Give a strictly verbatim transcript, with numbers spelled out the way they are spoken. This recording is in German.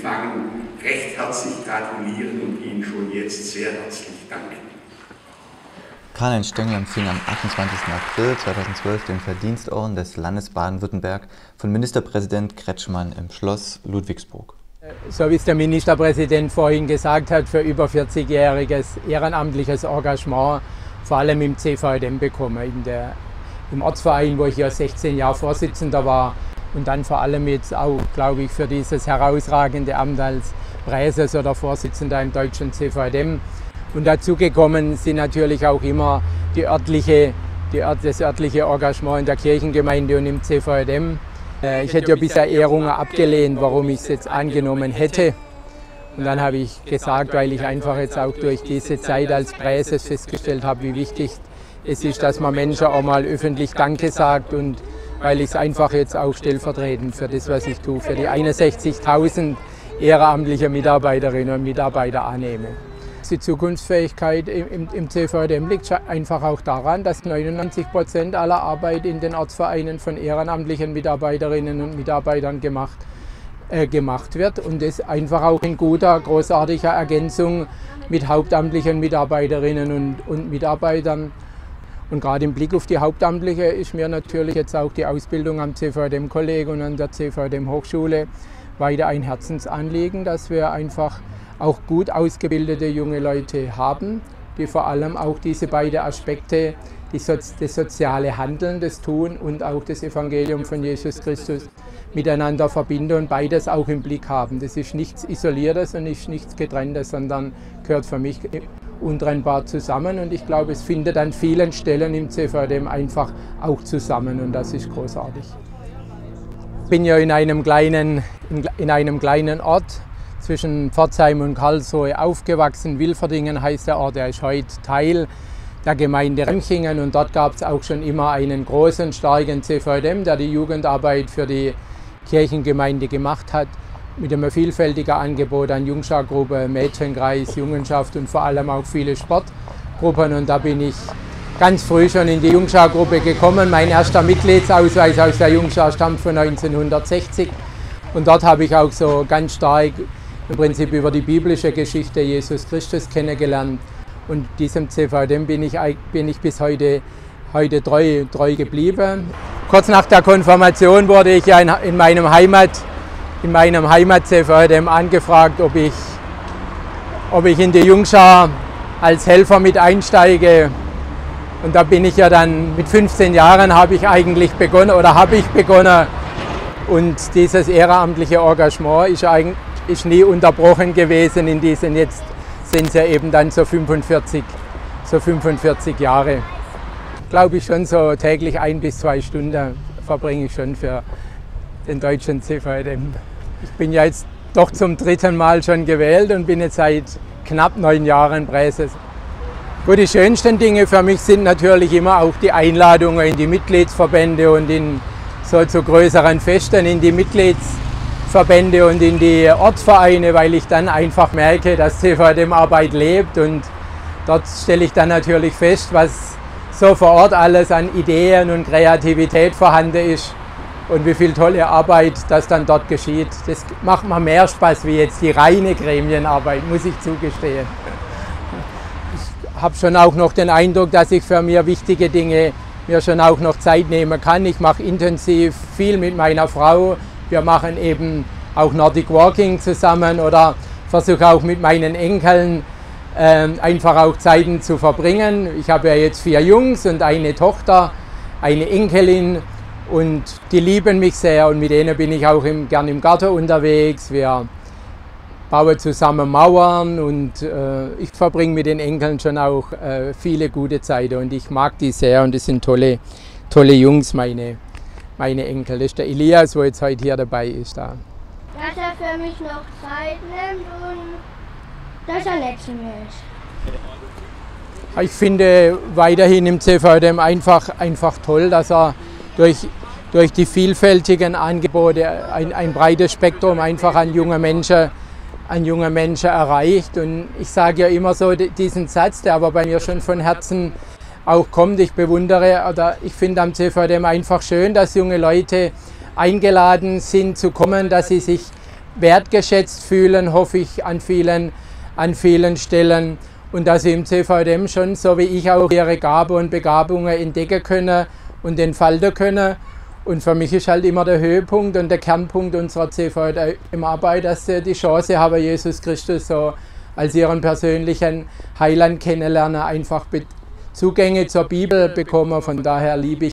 empfangen, recht herzlich gratulieren und Ihnen schon jetzt sehr herzlich danken. Karl-Heinz Stengel empfing am achtundzwanzigsten April zweitausendzwölf den Verdienstorden des Landes Baden-Württemberg von Ministerpräsident Kretschmann im Schloss Ludwigsburg. So wie es der Ministerpräsident vorhin gesagt hat, für über vierzigjähriges ehrenamtliches Engagement, vor allem im C V D M bekommen, in der, im Ortsverein, wo ich ja sechzehn Jahre Vorsitzender war und dann vor allem jetzt auch, glaube ich, für dieses herausragende Amt als Präses oder Vorsitzender im deutschen C V D M. Und dazu gekommen sind natürlich auch immer die örtliche, die, das örtliche Engagement in der Kirchengemeinde und im C V D M. Ich hätte ja bisher Ehrungen abgelehnt, warum ich es jetzt angenommen hätte. Und dann habe ich gesagt, weil ich einfach jetzt auch durch diese Zeit als Präses festgestellt habe, wie wichtig es ist, dass man Menschen auch mal öffentlich Danke sagt und weil ich es einfach jetzt auch stellvertretend für das, was ich tue, für die einundsechzigtausend ehrenamtliche Mitarbeiterinnen und Mitarbeiter annehme. Die Zukunftsfähigkeit im, im C V D M liegt einfach auch daran, dass neunundneunzig Prozent aller Arbeit in den Ortsvereinen von ehrenamtlichen Mitarbeiterinnen und Mitarbeitern gemacht, äh, gemacht wird und das einfach auch in guter, großartiger Ergänzung mit hauptamtlichen Mitarbeiterinnen und, und Mitarbeitern. Und gerade im Blick auf die Hauptamtliche ist mir natürlich jetzt auch die Ausbildung am C V D M-Kolleg und an der C V D M-Hochschule weiter ein Herzensanliegen, dass wir einfach auch gut ausgebildete junge Leute haben, die vor allem auch diese beiden Aspekte, die so, das soziale Handeln, das Tun und auch das Evangelium von Jesus Christus miteinander verbinden und beides auch im Blick haben. Das ist nichts Isoliertes und ist nichts Getrenntes, sondern gehört für mich untrennbar zusammen und ich glaube, es findet an vielen Stellen im C V D M einfach auch zusammen und das ist großartig. Ich bin ja in einem kleinen, in, in einem kleinen Ort zwischen Pforzheim und Karlsruhe aufgewachsen. Wilferdingen heißt der Ort, der ist heute Teil der Gemeinde Remchingen und dort gab es auch schon immer einen großen, starken C V D M, der die Jugendarbeit für die Kirchengemeinde gemacht hat, mit einem vielfältigen Angebot an Jungschargruppe, Mädchenkreis, Jungenschaft und vor allem auch viele Sportgruppen und da bin ich ganz früh schon in die Jungschargruppe gekommen. Mein erster Mitgliedsausweis aus der Jungschar stammt von neunzehnhundertsechzig und dort habe ich auch so ganz stark im Prinzip über die biblische Geschichte Jesus Christus kennengelernt und diesem C V D M bin ich, bin ich bis heute, heute treu, treu geblieben. Kurz nach der Konfirmation wurde ich ja in, in meinem Heimat, in meinem Heimat-C V D M angefragt, ob ich, ob ich in die Jungschar als Helfer mit einsteige und da bin ich ja dann mit fünfzehn Jahren habe ich eigentlich begonnen oder habe ich begonnen und dieses ehrenamtliche Engagement ist eigentlich ist nie unterbrochen gewesen in diesen, jetzt sind es ja eben dann so fünfundvierzig, so fünfundvierzig Jahre. Glaube ich schon so täglich ein bis zwei Stunden verbringe ich schon für den deutschen C V D M. Ich bin ja jetzt doch zum dritten Mal schon gewählt und bin jetzt seit knapp neun Jahren Präses. Gut, die schönsten Dinge für mich sind natürlich immer auch die Einladungen in die Mitgliedsverbände und in so zu größeren Festen in die Mitgliedsverbände und in die Ortsvereine, weil ich dann einfach merke, dass C V D M-Arbeit lebt und dort stelle ich dann natürlich fest, was so vor Ort alles an Ideen und Kreativität vorhanden ist und wie viel tolle Arbeit das dann dort geschieht. Das macht mir mehr Spaß wie jetzt die reine Gremienarbeit, muss ich zugestehen. Ich habe schon auch noch den Eindruck, dass ich für mir wichtige Dinge mir schon auch noch Zeit nehmen kann. Ich mache intensiv viel mit meiner Frau. Wir machen eben auch Nordic Walking zusammen oder versuche auch mit meinen Enkeln äh, einfach auch Zeiten zu verbringen. Ich habe ja jetzt vier Jungs und eine Tochter, eine Enkelin und die lieben mich sehr und mit denen bin ich auch im, gern im Garten unterwegs. Wir bauen zusammen Mauern und äh, ich verbringe mit den Enkeln schon auch äh, viele gute Zeiten und ich mag die sehr und das sind tolle, tolle Jungs, meine meine Enkel. Das ist der Elias, der jetzt heute hier dabei ist. Da. Dass er für mich noch Zeit nimmt und dass er nett zu mir ist. Ich finde weiterhin im C V D M einfach, einfach toll, dass er durch, durch die vielfältigen Angebote ein, ein breites Spektrum einfach an junge Menschen, an junge Menschen erreicht. Und ich sage ja immer so diesen Satz, der aber bei mir schon von Herzen auch kommt. Ich bewundere oder ich finde am C V D M einfach schön, dass junge Leute eingeladen sind zu kommen, dass sie sich wertgeschätzt fühlen, hoffe ich, an vielen, an vielen Stellen. Und dass sie im C V D M schon, so wie ich, auch ihre Gaben und Begabungen entdecken können und entfalten können. Und für mich ist halt immer der Höhepunkt und der Kernpunkt unserer C V D M-Arbeit, dass sie die Chance haben, Jesus Christus so als ihren persönlichen Heiland kennenlernen, einfach Zugänge zur Bibel bekommen. Von daher liebe ich